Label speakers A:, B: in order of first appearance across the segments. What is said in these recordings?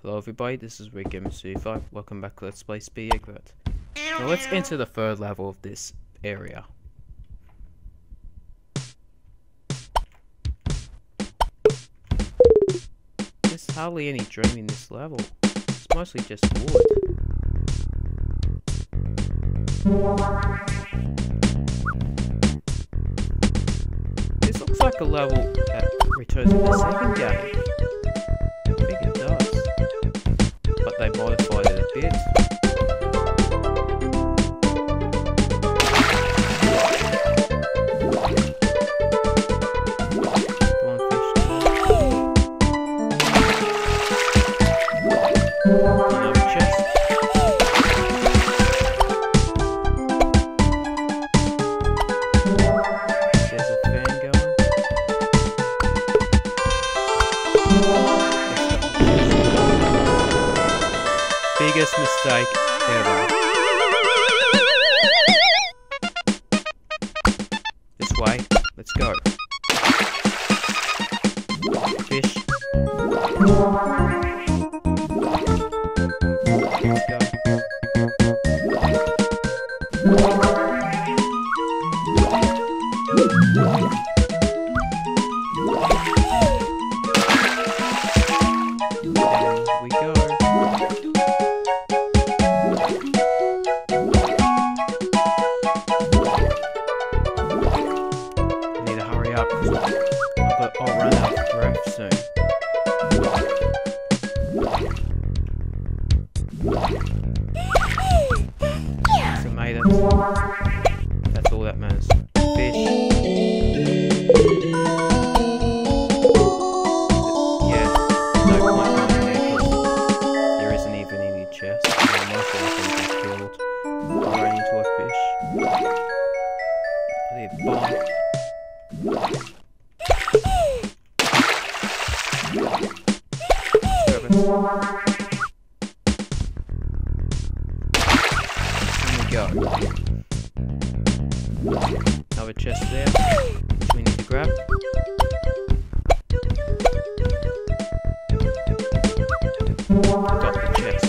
A: Hello everybody, this is Eggbert. Welcome back to Let's Play Speedy Eggbert. Now let's enter the third level of this area. There's hardly any dream in this level. It's mostly just wood. This looks like a level that returns in the second game. I think it does. But they modified it a bit. Another chest. There's a fan going. Biggest mistake ever. This way. Let's go. Fish. Let's go. There we go. I'll run out of breath soon. So made it. That's all that matters. Fish. Yeah, no point going there because there isn't even any chest. And most of them get killed. I'll run into a fish. I need a bomb. There we go. Another chest there, which we need to grab. Got the chest.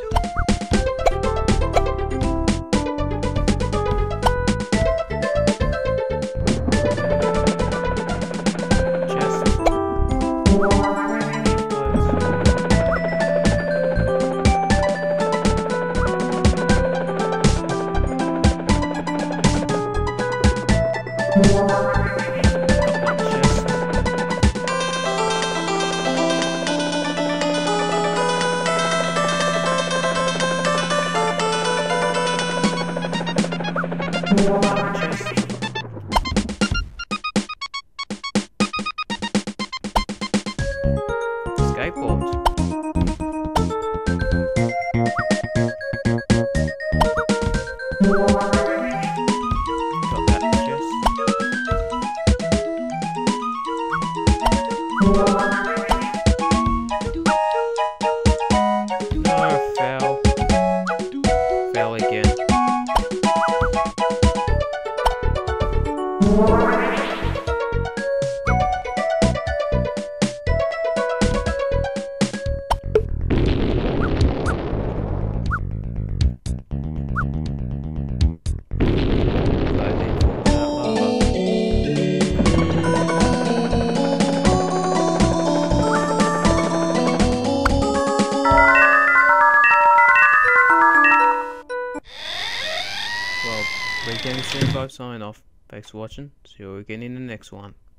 A: Skateboard. Got that chest. No, fell. Fell again. Well, Eggbert signing off. Thanks for watching. See you again in the next one.